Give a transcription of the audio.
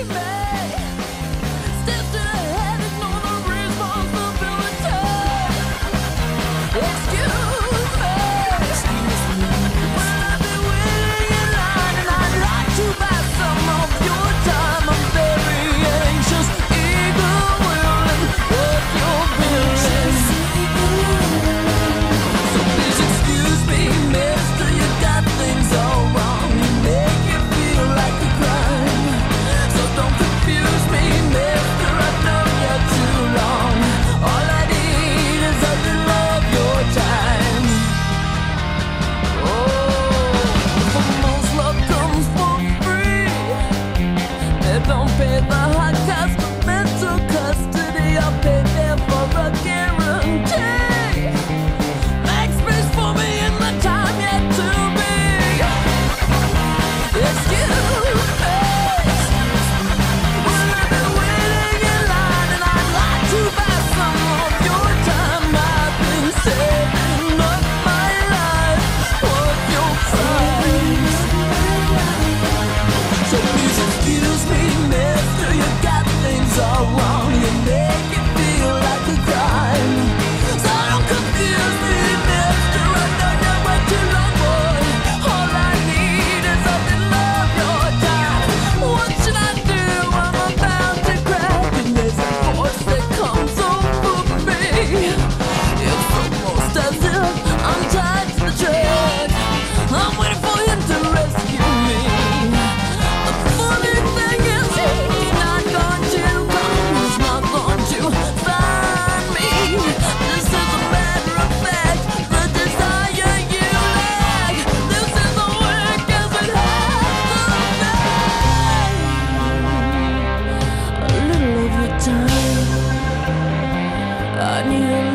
Don't pay the hard cost of mental custody. I'll pay there for a guarantee. Make space for me in the time yet to be. Excuse me. Well, I've been waiting in line and I'd like to buy some of your time. I've been saving up my life. What's your price? So please excuse me, mister, you got things all wrong. You make it feel like a crime. So don't confuse me, mister, I know you're way too long, boy. All I need is a little of your time. What should I do? I'm about to crack, and there's a force that comes over me. It's almost as if I'm tied to the track. I'm waiting for him to rescue me. The funny thing is, he's not going to come. He's not going to find me. This is a matter of fact, the desire you lack. This is a work as it has to be. A little of your time. I need a